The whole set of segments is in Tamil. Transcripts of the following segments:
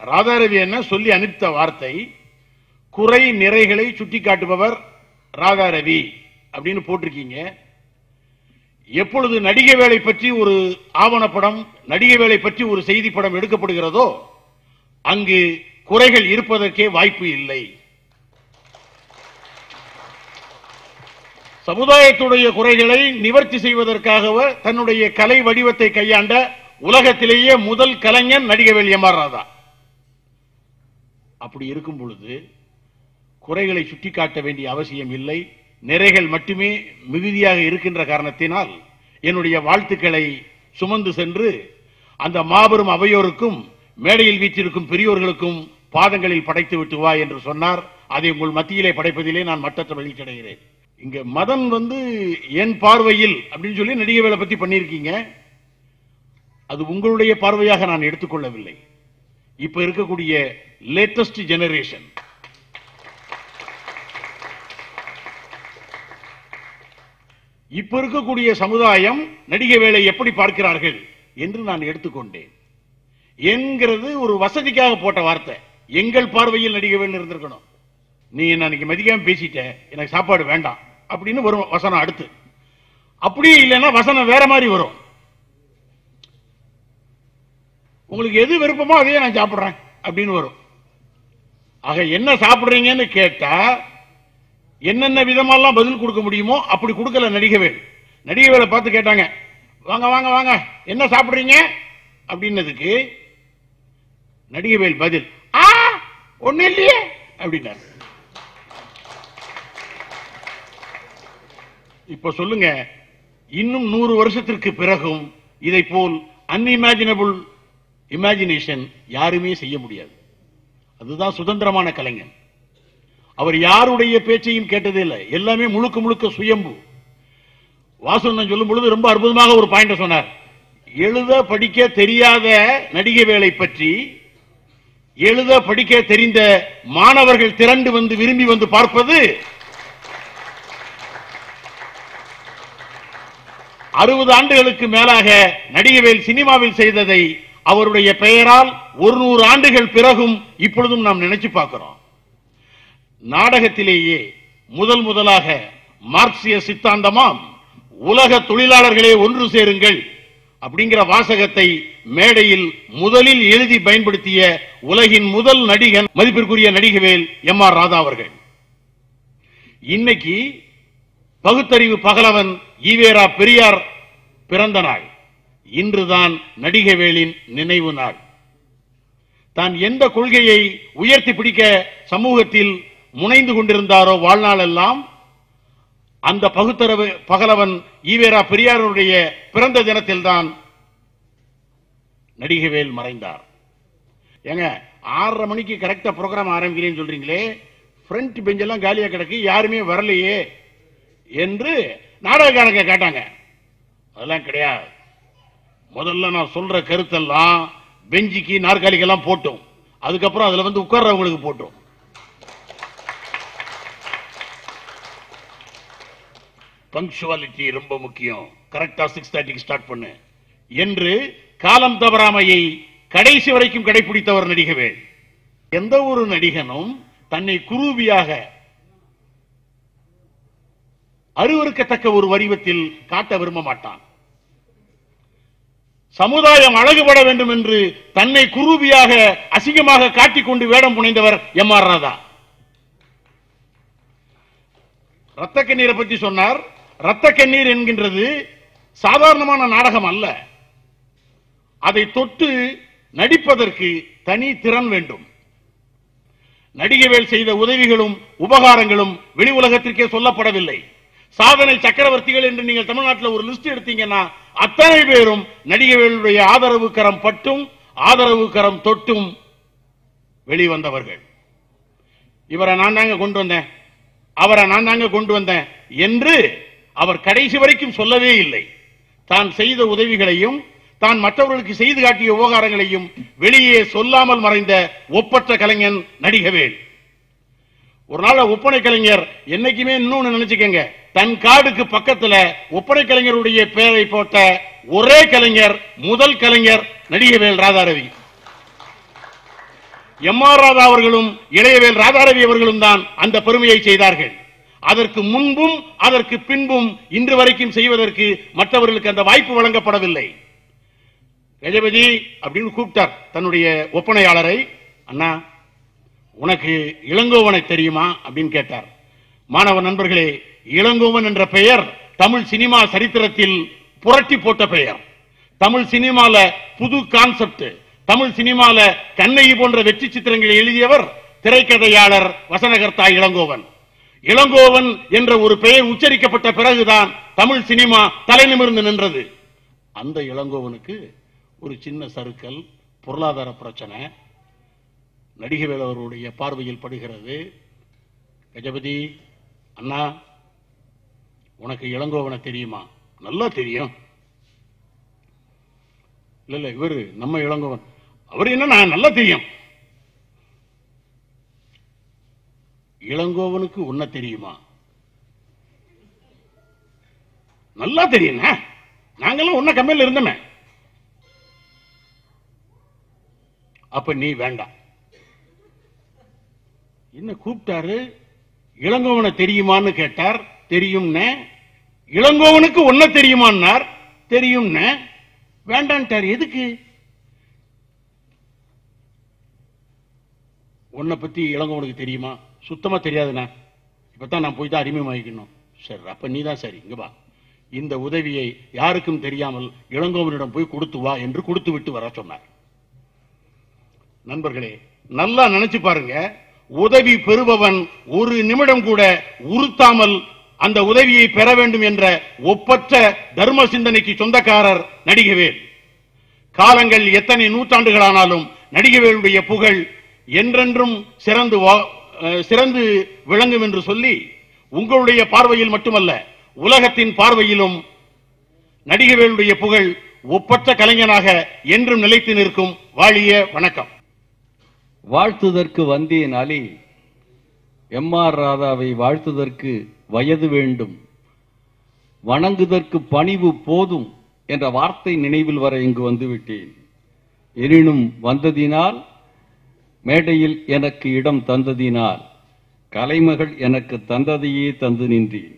ராதாரவி என்ன சொல்லி அனுப்பித்த வார்த்தை, குறை நிறைகளை சுட்டிக்காட்டுபவர் ராதாரவி அப்படின்னு போட்டிருக்கீங்க. எப்பொழுது நடிகை வேலை பற்றி ஒரு ஆவணப்படம், நடிகை வேலை பற்றி ஒரு செய்தி படம் எடுக்கப்படுகிறதோ அங்கு குறைகள் இருப்பதற்கே வாய்ப்பு இல்லை. சமுதாயத்துடைய குறைகளை நிவர்த்தி செய்வதற்காக தன்னுடைய கலை வடிவத்தை கையாண்ட உலகத்திலேயே முதல் கலைஞன் நடிகவேல் எம்.ஆர். ராதா. அப்படி இருக்கும் பொழுது குறைகளை சுட்டிக்காட்ட வேண்டிய அவசியம் இல்லை. நிறைகள் மட்டுமே மிகுதியாக இருக்கின்ற காரணத்தினால் என்னுடைய வாழ்த்துக்களை சுமந்து சென்று அந்த மாபெரும் அவையோருக்கும் மேடையில் வீற்றிருக்கும் பெரியோர்களுக்கும் பாதங்களில் படைத்து விட்டு வா என்று சொன்னார். அதை உங்கள் மத்தியிலே படைப்பதிலே நான் மட்டற்ற மகிழ்ச்சி அடைகிறேன். இங்க மதன் என் பார்வையில் அப்படின்னு சொல்லி நடிகை வேலை பத்தி பண்ணியிருக்கீங்க. அது உங்களுடைய பார்வையாக நான் எடுத்துக்கொள்ளவில்லை. இப்ப இருக்கக்கூடிய லேட்டஸ்ட் ஜெனரேஷன், இப்ப இருக்கக்கூடிய சமுதாயம் நடிகை வேலை எப்படி பார்க்கிறார்கள் என்று நான் எடுத்துக்கொண்டேன். என்கிறது ஒரு வசதிக்காக போட்ட வார்த்தை. எங்கள் பார்வையில் நடிகை வேலை இருந்திருக்கணும். நீ என்ன மதிக்காம பேசிட்ட, எனக்கு சாப்பாடு வேண்டாம் அப்படின்னு வரும் வசனம். அடுத்து அப்படியே இல்லைன்னா வசனம் வேற மாதிரி வரும். உங்களுக்கு எது விருப்பமோ அதையே நான் சாப்பிடுறேன் அப்படின்னு வரும். ஆக என்ன சாப்பிடுறீங்கன்னு கேட்டா என்னென்ன விதமெல்லாம் பதில் கொடுக்க முடியுமோ அப்படி கொடுக்கல நடிகவேல். நடிகவேலை பார்த்து கேட்டாங்க, வாங்க வாங்க வாங்க என்ன சாப்பிடுறீங்க அப்படின்னதுக்கு நடிகவேல் பதில் ஒண்ணு இல்லையே அப்படின்னாரு. இப்ப சொல்லுங்க, இன்னும் 100 வருஷத்திற்கு பிறகும் இதை போல் அன்இமேஜினபிள் இமேஜினேஷன் யாருமே செய்ய முடியாது. அதுதான் சுதந்திரமான கலைஞன். அவர் யாருடைய பேச்சையும் கேட்டதே இல்லை. எல்லாமே முழுக்க முழுக்க சுயம்பு. வாசன் சொல்லும் பொழுது ரொம்ப அற்புதமாக ஒரு பாயிண்ட் சொன்னார். எழுத படிக்க தெரியாத நடிகை வேலை பற்றி எழுத படிக்க தெரிந்த மாணவர்கள் திரண்டு வந்து விரும்பி வந்து பார்ப்பது 60 ஆண்டுகளுக்கு மேலாக நடிகவேல் சினிமாவில் செய்ததை அவருடைய பெயரால் 100 ஆண்டுகள் பிறகும் இப்பொழுதும் நாம் நினைச்சு பார்க்கிறோம். நாடகத்திலேயே முதலாக மார்க்சிய சித்தாந்தமாம் உலக தொழிலாளர்களே ஒன்று சேருங்கள் அப்படிங்கிற வாசகத்தை மேடையில் முதலில் எழுதி பயன்படுத்திய உலகின் முதல் நடிகன் மதிப்பிற்குரிய நடிகவேல் எம்.ஆர். ராதா அவர்கள். இன்னைக்கு பகுத்தறிவு பகலவன் ஈவேரா பெரியார் பிறந்த நாள். இன்றுதான் நடிகவேலின் நினைவு நாள். தான் எந்த கொள்கையை உயர்த்தி பிடிக்க சமூகத்தில் முனைந்து கொண்டிருந்தாரோ வாழ்நாள் எல்லாம் அந்த பகுத்தறிவு பகலவன் ஈவேரா பெரியாருடைய பிறந்த தினத்தில் தான் நடிகவேல் மறைந்தார். ஏங்க 6:30 மணிக்கு கரெக்டா ப்ரோக்ராம் ஆரம்பிக்கிறேன்னு சொல்றீங்களே, ஃப்ரண்ட் பெஞ்ச் எல்லாம் காலியா கிடக்கு, யாருமே வரலையே என்று நாடகக்காரங்க கேட்டாங்க. அதெல்லாம் கிடையாது. முதல்ல நான் சொல்ற கருத்தெல்லாம் பெஞ்சுக்கு நாற்காலிக்கெல்லாம் போட்டோம், அதுக்கப்புறம் அதுல வந்து உட்கார்றவங்களுக்கு போட்டோம். பங்க்சுவாலிட்டி ரொம்ப முக்கியம், கரெக்டா 6:30 ஸ்டார்ட் பண்ணு என்று காலம் தவறாமையை கடைசி வரைக்கும் கடைபிடித்தவர் நடிகவேல். எந்த ஒரு நடிகனும் தன்னை குரூபியாக அருவருக்கத்தக்க ஒரு வடிவத்தில் காட்ட விரும்ப மாட்டான். சமுதாயம் அழகுபட வேண்டும் என்று தன்னை குரூபியாக அசிங்கமாக காட்டிக்கொண்டு வேடம் புனைந்தவர் எம்.ஆர். ராதா. ரத்த கண்ணீரை பற்றி சொன்னார். ரத்த கண்ணீர் என்கின்றது சாதாரணமான நாடகம் அல்ல. அதை தொட்டு நடிப்பதற்கு தனி திறன் வேண்டும். நடிகவேல் செய்த உதவிகளும் உபகாரங்களும் வெளி உலகத்திற்கே சொல்லப்படவில்லை. சாதனை சக்கரவர்த்திகள் என்று நீங்கள் தமிழ்நாட்டில் ஒரு லிஸ்ட் எடுத்தீங்கன்னா அத்தனை பேரும் நடிகவேலுடைய ஆதரவு கரம் பட்டும் ஆதரவு கரம் தொட்டும் வெளிவந்தவர்கள். இவரை நான் தாங்க கொண்டு வந்தேன், அவரை நான் தாங்க கொண்டு வந்தேன் என்று அவர் கடைசி வரைக்கும் சொல்லவே இல்லை. தான் செய்த உதவிகளையும் தான் மற்றவர்களுக்கு செய்து காட்டிய விவகாரங்களையும் வெளியே சொல்லாமல் மறைந்த ஒப்பற்ற கலைஞன் நடிகவேல். ஒரு நாள் ஒப்பனை கலைஞர் என்னைக்குமே இன்னொன்னு நினைச்சுக்கங்க, தன் காடுக்கு பக்கத்துல ஒப்பனை கலைஞருடைய பெயரை போட்ட ஒரே கலைஞர் முதல் கலைஞர் நடிகவேல் ராதாரவி. எம்.ஆர். ராதா அவர்களும் இளையவேல் ராதாரவி அவர்களும் தான் அந்த பெருமையை செய்தார்கள். அதற்கு முன்பும் அதற்கு பின்பும் இன்று வரைக்கும் செய்வதற்கு மற்றவர்களுக்கு அந்த வாய்ப்பு வழங்கப்படவில்லை. கஜபதி அப்படின்னு கூப்பிட்டார் தன்னுடைய ஒப்பனையாளரை. அண்ணா, உனக்கு இளங்கோவனை தெரியுமா அப்படின்னு கேட்டார். மாணவ நண்பர்களே, இளங்கோவன் என்ற பெயர் தமிழ் சினிமா சரித்திரத்தில் புரட்டி போட்ட பெயர். தமிழ் சினிமால புது கான்செப்ட், தமிழ் சினிமால கண்ணகி போன்ற வெற்றி சித்திரங்களை எழுதியவர் திரைக்கதையாளர் வசனகர்த்தா இளங்கோவன். இளங்கோவன் என்ற ஒரு பெயர் உச்சரிக்கப்பட்ட பிறகுதான் தமிழ் சினிமா தலை நிமிர்ந்து நின்றது. அந்த இளங்கோவனுக்கு ஒரு சின்ன சறுக்கல், பொருளாதார பிரச்சனை நடிகவேல் அவருடைய பார்வையில் படுகிறது. கஜபதி, அண்ணா, உனக்கு இளங்கோவனை தெரியுமா? நல்லா தெரியும். இல்ல இவரு நம்ம இளங்கோவன், அவர் என்ன நல்லா தெரியும். இளங்கோவனுக்கு உன்ன தெரியுமா? நல்லா தெரியும். நாங்கெல்லாம் உன்ன கம்பெனில இருந்தோமே. அப்ப நீ வேண்டாம். என்ன கூப்பிட்டாரு? இளங்கோவனை தெரியுமான்னு கேட்டார். தெரியும். இளங்கோவனுக்கு ஒன்ன தெரியுமான்னார். தெரியும். வேண்டான்ட்டார். எதுக்கு? உன்னை பத்தி இளங்கோவனுக்கு தெரியுமா? சுத்தமா தெரியாதுண்ணா. இப்பதான் நான் போய் தான் அறிமுகமாகிக்கணும். சரி, அப்ப நீ தான் சரி, இங்க வா. இந்த உதவியை யாருக்கும் தெரியாமல் இளங்கோவனிடம் போய் கொடுத்து வா என்று கொடுத்து விட்டு வர சொன்னார். நண்பர்களே, நல்லா நினைச்சு பாருங்க. உதவி பெறுபவன் ஒரு நிமிடம் கூட உறுத்தாமல் அந்த உதவியை பெற வேண்டும் என்ற ஒப்பற்ற தர்ம சிந்தனைக்கு சொந்தக்காரர் நடிகவேல். காலங்கள் எத்தனை நூற்றாண்டுகளானாலும் நடிகவேலுடைய புகழ் என்றென்றும் சிறந்து விளங்கும் என்று சொல்லி, உங்களுடைய பார்வையில் மட்டுமல்ல உலகத்தின் பார்வையிலும் நடிகவேலுடைய புகழ் ஒப்பற்ற கலைஞனாக என்றும் நிலைத்து நிற்கும். வாழிய வணக்கம். வாழ்த்துதற்கு வந்தேன் அலி, எம்.ஆர். ராதாவை வாழ்த்துதற்கு வயது வேண்டும், வணங்குதற்கு பணிவு போதும் என்ற வார்த்தை நினைவில் வர இங்கு வந்துவிட்டேன். எனினும் வந்ததினால், மேடையில் எனக்கு இடம் தந்ததினால், கலைமகள் எனக்கு தந்ததையே தந்து நின்றேன்.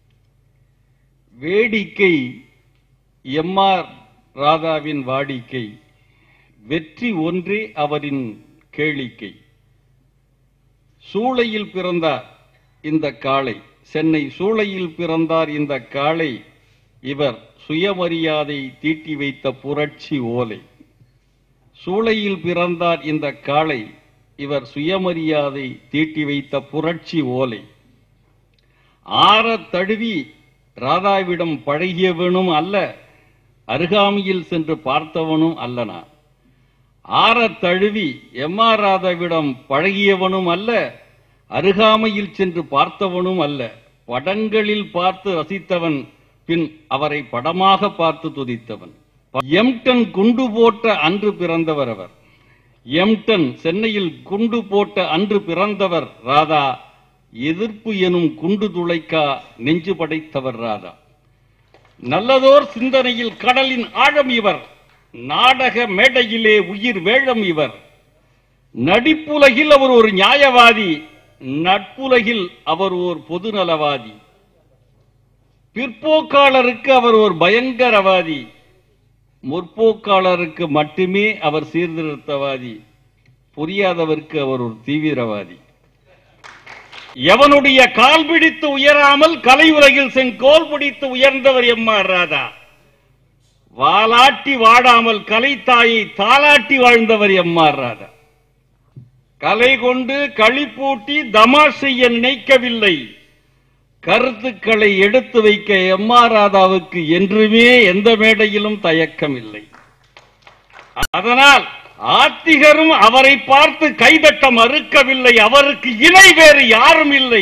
வேடிக்கை எம்.ஆர். ராதாவின் வாடிக்கை, வெற்றி ஒன்றே அவரின் கேளிக்கை. சூளையில் பிறந்தார் இந்த காளை, சென்னை சூளையில் பிறந்தார் இந்த காளை, இவர் சுயமரியாதை தீட்டி வைத்த புரட்சி ஓலை. சூளையில் பிறந்தார் இந்த காளை, இவர் சுயமரியாதை தீட்டி வைத்த புரட்சி ஓலை. ஆறத் தழுவி ராதாவிடம் பழகியவனும் அல்ல, அருகாமையில் சென்று பார்த்தவனும் அல்லனா. ஆறத் தழுவி எம்.ஆர். ராதாவிடம் பழகியவனும் அல்ல, அருகாமையில் சென்று பார்த்தவனும் அல்ல. படங்களில் பார்த்து ரசித்தவன், பின் அவரை படமாக பார்த்து துதித்தவன். எம்டன் குண்டு போட்ட அன்று பிறந்தவர் அவர். எம்டன் சென்னையில் குண்டு போட்ட அன்று பிறந்தவர் ராதா. எதிர்ப்பு எனும் குண்டு துளைக்கா நெஞ்சு படைத்தவர் ராதா. நல்லதோர் சிந்தனையில் கடலின் ஆழம் இவர், நாடக மேடையிலே உயிர் வேழம் இவர். நடிப்புலகில் அவர் ஒரு நியாயவாதி, நட்புலகில் அவர் ஒரு பொதுநலவாதி. பிற்போக்காளருக்கு அவர் ஒரு பயங்கரவாதி, முற்போக்காளருக்கு மட்டுமே அவர் சீர்திருத்தவாதி, புரியாதவருக்கு அவர் ஒரு தீவிரவாதி. எவனுடைய கால் பிடித்து உயராமல் கலை உலகில் செங்கோல் பிடித்து உயர்ந்தவர் எம்.ஆர். ராதா. வாலாட்டி வாடாமல் கலைத்தாயை தாலாட்டி வாழ்ந்தவர் எம்.ஆர். ராதா. கலை கொண்டு களிப்பூட்டி தமாஷ் செய்ய நினைக்கவில்லை, கருத்துக்களை எடுத்து வைக்க எம்.ஆர். ராதாவுக்கு என்றுமே எந்த மேடையிலும் தயக்கம் இல்லை. அதனால் ஆத்திகரும் அவரை பார்த்து கைதட்ட மறுக்கவில்லை, அவருக்கு இணை வேறு யாரும் இல்லை.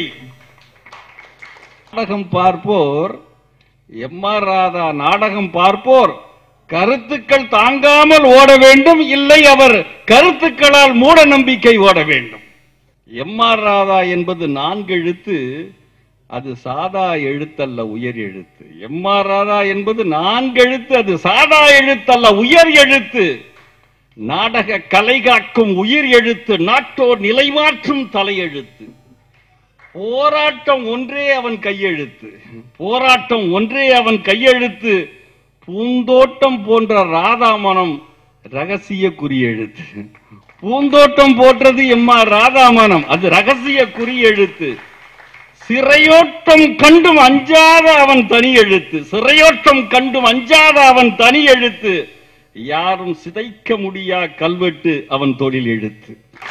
நாடகம் பார்ப்போர் எம்.ஆர். ராதா நாடகம் பார்ப்போர் கருத்துக்கள் தாங்காமல் ஓட வேண்டும், இல்லை அவர் கருத்துக்களால் மூட நம்பிக்கை ஓட வேண்டும். எம்.ஆர். ராதா என்பது 4 எழுத்து, அது சாதா எழுத்தல்ல, உயர் எழுத்து. எம்.ஆர். ராதா என்பது 4 எழுத்து, அது சாதா எழுத்தல்ல, உயர் எழுத்து. நாடக கலை காக்கும் உயிர் எழுத்து, நாட்டோர் நிலைமாற்றும் தலையெழுத்து. போராட்டம் ஒன்றே அவன் கையெழுத்து, போராட்டம் ஒன்றே அவன் கையெழுத்து. பூந்தோட்டம் போன்ற ராதாமனம் ரகசிய குறியெழுத்து. பூந்தோட்டம் போன்றது எம்ஆர் ராதாமனம், அது ரகசிய குறியெழுத்து. சிறையோட்டம் கண்டும் அஞ்சாத அவன் தனி எழுத்து, சிறையோட்டம் கண்டும் அஞ்சாத அவன் தனி எழுத்து. யாரும் சிதைக்க முடியா கல்வெட்டு அவன் தொழில் எழுத்து.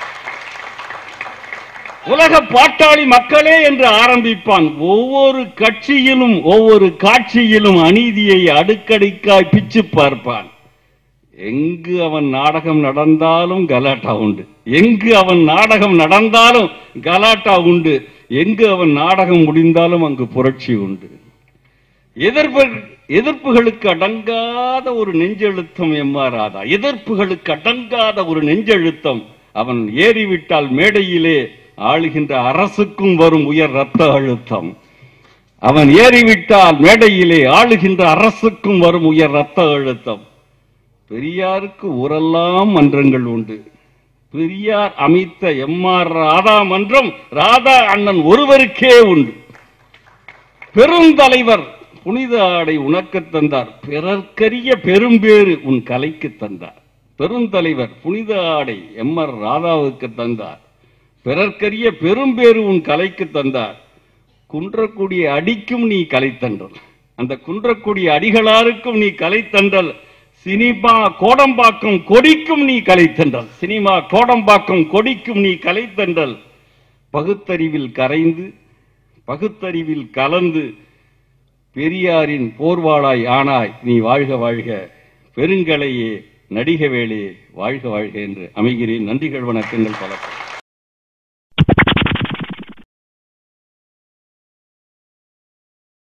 உலக பாட்டாளி மக்களே என்று ஆரம்பிப்பான். ஒவ்வொரு கட்சியிலும் ஒவ்வொரு காட்சியிலும் அநீதியை அடுக்கடுக்காய் பிச்சு பார்ப்பான். எங்கு அவன் நாடகம் நடந்தாலும் கலாட்டா உண்டு, எங்கு அவன் நாடகம் நடந்தாலும் கலாட்டா உண்டு, எங்கு அவன் நாடகம் முடிந்தாலும் அங்கு புரட்சி உண்டு. எதிர்ப்புகளுக்கு அடங்காத ஒரு நெஞ்செழுத்தம் எம்ஆர் ராதா, எதிர்ப்புகளுக்கு அடங்காத ஒரு நெஞ்செழுத்தம். அவன் ஏறிவிட்டால் மேடையிலே ஆளுகின்ற அரசுக்கும் வரும் உயர் ரத்த அழுத்தம். அவன் ஏறிவிட்டால் மேடையிலே ஆளுகின்ற அரசுக்கும் வரும் உயர் ரத்த அழுத்தம். பெரியாருக்கு ஊரெல்லாம் மன்றங்கள் உண்டு. பெரியார் அமைத்த எம்ஆர் ராதா மன்றம் ராதா அண்ணன் ஒருவருக்கே உண்டு. பெருந்தலைவர் புனித ஆடை உனக்கு தந்தார், பிறர்க்கரிய பெரும்பேறு உன் கலைக்கு தந்தார். பெருந்தலைவர் புனித ஆடை எம்ஆர் ராதாவுக்கு தந்தார், பிறர்க்கரிய பெரும்பேறு உன் கலைக்கு தந்தார். குன்றக்கூடிய அடிக்கும் நீ கலைத்தன்றல், அந்த குன்றக்கூடிய அடிகளாருக்கும் நீ கலைத்தன்றல். சினிமா கோடம்பாக்கம் கொடிக்கும் நீ கலைத்தன்றல், சினிமா கோடம்பாக்கம் கொடிக்கும் நீ கலைத்தன்றல். பகுத்தறிவில் கரைந்து பகுத்தறிவில் கலந்து பெரியாரின் போர்வாளாய் ஆனாய் நீ வாழ்க வாழ்க. பெருங்கலையே நடிகவேளே வாழ்க வாழ்க என்று அமைகிறேன். நன்றிகள், வணக்கங்கள், பல.